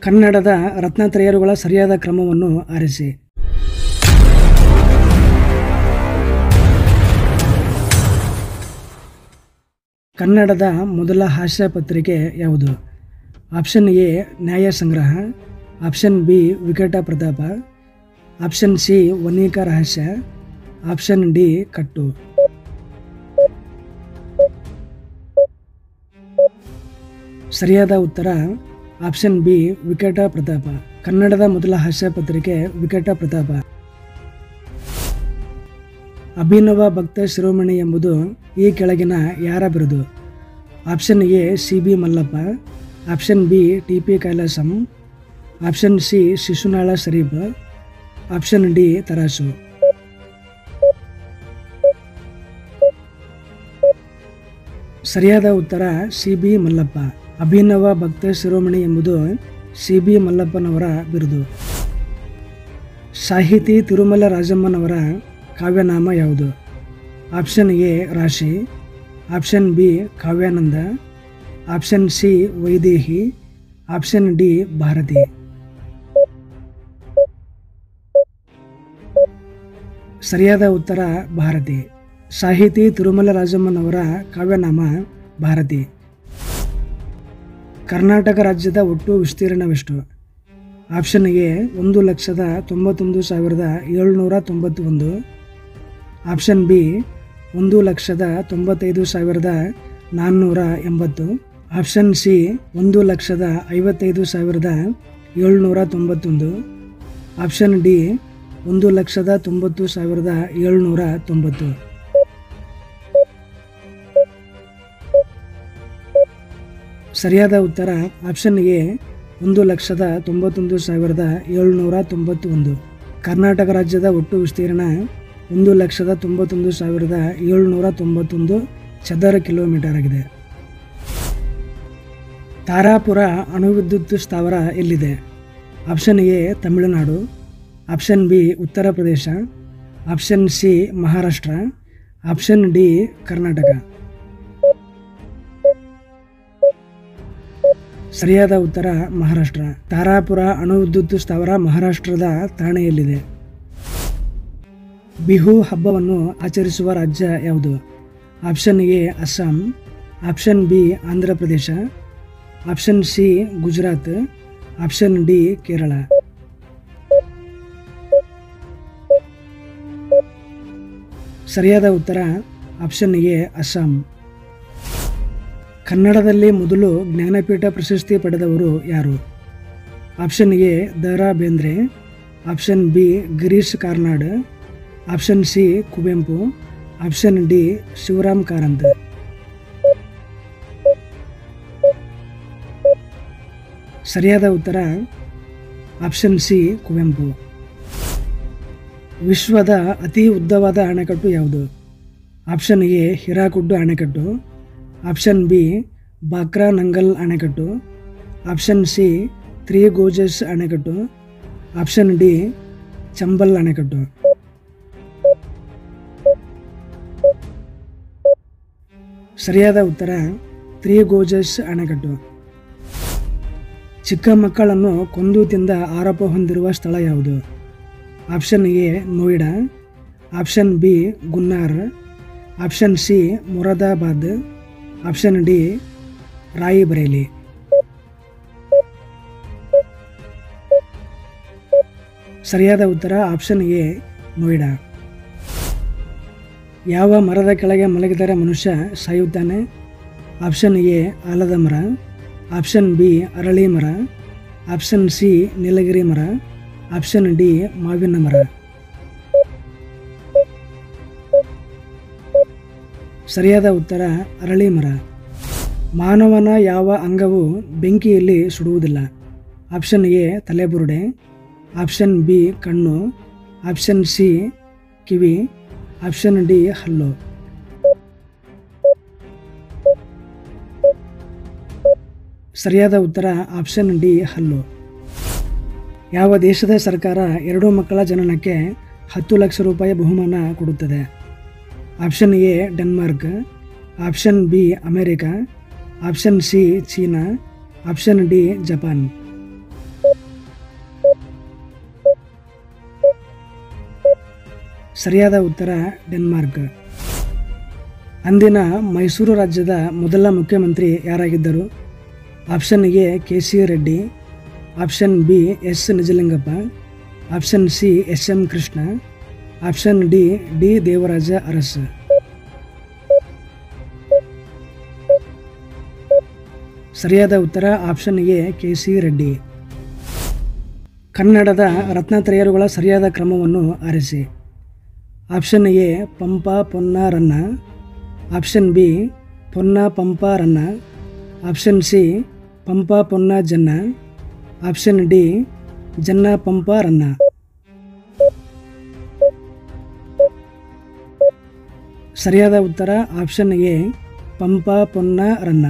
ಕನ್ನಡದ ರತ್ನತ್ರಯರುಗಳ ಸರಿಯಾದ ಕ್ರಮವನ್ನು ಆರಿಸಿ. ಕನ್ನಡದ ಮೊದಲ ಹಾಸ್ಯ ಪತ್ರಿಕೆ ಯಾವುದು? Option A Nyaya Sangraha, option B Vikata Pratapa, option C Vanika Rahasya, option D ಕಟ್ಟು. ಸರಿಯಾದ ಉತ್ತರ ಆಪ್ಷನ್ ಬಿ ವಿಕಟ ಪ್ರತಾಪ. ಕನ್ನಡದ ಮೊದಲ ಹಾಸ್ಯ ಪತ್ರಿಕೆ ವಿಕಟ ಪ್ರತಾಪ. ಅಭಿನವ ಭಕ್ತ ಶಿರೋಮಣಿ ಎಂಬುದು ಈ ಕೆಳಗಿನ ಯಾರ ಬಿರುದು? Option A C B Mallappa, option B T P Kailasam, option C Shishunala Sharif, option D Tarasu. ಸರಿಯಾದ ಉತ್ತರ ಸಿ ಬಿ ಮಲ್ಲಪ್ಪ. ಅಭಿನವ ಭಕ್ತ ಶಿರೋಮಣಿ ಎಂಬುದು ಸಿ ಬಿ ಮಲ್ಲಪ್ಪನವರ ಬಿರುದು. ಸಾಹಿತಿ ತಿರುಮಲ ರಾಜಮ್ಮನವರ ಕಾವ್ಯನಾಮ ಯಾವುದು? Option A Rashi, option B Kavyananda, option C Vaidehi, option D Bharati. ಸರಿಯಾದ ಉತ್ತರ ಭಾರತಿ. ಸಾಹಿತಿ ತಿರುಮಲ ರಾಜಮ್ಮನವರ ಕಾವ್ಯನಾಮ ಭಾರತಿ. ಕರ್ನಾಟಕ ರಾಜ್ಯದ ಒಟ್ಟು ವಿಸ್ತೀರ್ಣವೆಷ್ಟು? Option A 1,91,791, option B 1,95,480, option C 1,55,791, option D 1,90,790. ಸರಿಯಾದ ಉತ್ತರ ಆಪ್ಷನ್ ಎ 1,91,791. ಕರ್ನಾಟಕ ರಾಜ್ಯದ ಒಟ್ಟು ವಿಸ್ತೀರ್ಣ 1,91,791 ಚದರ ಕಿಲೋಮೀಟರ್ ಆಗಿದೆ. ತಾರಾಪುರ ಅಣುವಿದ್ಯುತ್ ಸ್ಥಾವರ ಎಲ್ಲಿದೆ? Option A Tamil Nadu, option B Uttar Pradesh, option C Maharashtra, option D Karnataka. ಸರಿಯಾದ ಉತ್ತರ ಮಹಾರಾಷ್ಟ್ರ. ತಾರಾಪುರ ಅಣುವಿದ್ಯುತ್ ಸ್ಥಾವರ ಮಹಾರಾಷ್ಟ್ರದ ಥಾಣೆಯಲ್ಲಿದೆ. ಬಿಹು ಹಬ್ಬವನ್ನು ಆಚರಿಸುವ ರಾಜ್ಯ ಯಾವುದು? Option A Assam, option B Andhra Pradesh, option C Gujarat, option D Kerala. ಸರಿಯಾದ ಉತ್ತರ ಆಪ್ಷನ್ ಎ ಅಸ್ಸಾಂ. ಕನ್ನಡದಲ್ಲಿ ಮೊದಲು ಜ್ಞಾನಪೀಠ ಪ್ರಶಸ್ತಿ ಪಡೆದವರು ಯಾರು? Option A Da Ra Bendre, option B Girish Karnad, option C Kuvempu, option D Shivaram Karanth. ಸರಿಯಾದ ಉತ್ತರ ಆಪ್ಷನ್ ಸಿ ಕುವೆಂಪು. ವಿಶ್ವದ ಅತಿ ಉದ್ದವಾದ ಅಣೆಕಟ್ಟು ಯಾವುದು? ಆಪ್ಷನ್ ಎ ಹಿರಾಕುಡ್ ಅಣೆಕಟ್ಟು, ಆಪ್ಷನ್ ಬಿ ಬಾಕ್ರಾ ನಂಗಲ್ ಅಣೆಕಟ್ಟು, ಆಪ್ಷನ್ ಸಿ ತ್ರೀ ಗೋಜಸ್ ಅಣೆಕಟ್ಟು, ಆಪ್ಷನ್ ಡಿ ಚಂಬಲ್ ಅಣೆಕಟ್ಟು. ಸರಿಯಾದ ಉತ್ತರ ತ್ರೀ ಗೋಜಸ್ ಅಣೆಕಟ್ಟು. ಚಿಕ್ಕ ಮಕ್ಕಳನ್ನು ಕೊಂದು ತಿಂದ ಆರೋಪ ಹೊಂದಿರುವ ಸ್ಥಳ ಯಾವುದು? Option A Noida, option B Gunnaur, option C Moradabad, option D Raebareli. ಸರಿಯಾದ ಉತ್ತರ ಆಪ್ಷನ್ ಎ ನೋಯ್ಡಾ. ಯಾವ ಮರದ ಕೆಳಗೆ ಮಲಗಿದರೆ ಮನುಷ್ಯ ಸಾಯುತ್ತಾನೆ? ಆಪ್ಷನ್ ಎ ಆಲದ ಮರ, ಆಪ್ಷನ್ ಬಿ ಅರಳಿ ಮರ, ಆಪ್ಷನ್ ಸಿ ನೀಲಗಿರಿ ಮರ, ಆಪ್ಷನ್ ಡಿ ಮಾವಿನ ಮರ. ಸರಿಯಾದ ಉತ್ತರ ಅರಳಿ ಮರ. ಮಾನವನ ಯಾವ ಅಂಗವು ಬೆಂಕಿಯಲ್ಲಿ ಸುಡುವುದಿಲ್ಲ? ಆಪ್ಷನ್ ಎ ತಲೆಬುರುಡೆ, ಆಪ್ಷನ್ ಬಿ ಕಣ್ಣು, ಆಪ್ಷನ್ ಸಿ ಕಿವಿ, ಆಪ್ಷನ್ ಡಿ ಹಲ್ಲು. ಸರಿಯಾದ ಉತ್ತರ ಆಪ್ಷನ್ ಡಿ ಹಲ್ಲು. ಯಾವ ದೇಶದ ಸರ್ಕಾರ 2 ಮಕ್ಕಳ ಜನನಕ್ಕೆ 10 ಲಕ್ಷ ರೂಪಾಯಿ ಬಹುಮಾನ ಕೊಡುತ್ತದೆ? Option A Denmark, option B America, option C China, option D Japan. ಸರಿಯಾದ ಉತ್ತರ ಡೆನ್ಮಾರ್ಕ್. ಅಂದಿನ ಮೈಸೂರು ರಾಜ್ಯದ ಮೊದಲ ಮುಖ್ಯಮಂತ್ರಿ ಯಾರಾಗಿದ್ದರು? Option A KC Reddy, option B S Nijalingappa, option C SM Krishna, option D Devaraja Urs. ಸರಿಯಾದ ಉತ್ತರ ಆಪ್ಷನ್ ಎ KC ರೆಡ್ಡಿ. ಕನ್ನಡದ ರತ್ನತ್ರಯರುಗಳ ಸರಿಯಾದ ಕ್ರಮವನ್ನು ಆರಿಸಿ. Option A Pampa Ponna Ranna, option B Ponna Pampa Ranna, option C Pampa Ponna Janna, option D Janna Pampa Ranna. ಸರಿಯಾದ ಉತ್ತರ option A Pampa Ponna Ranna.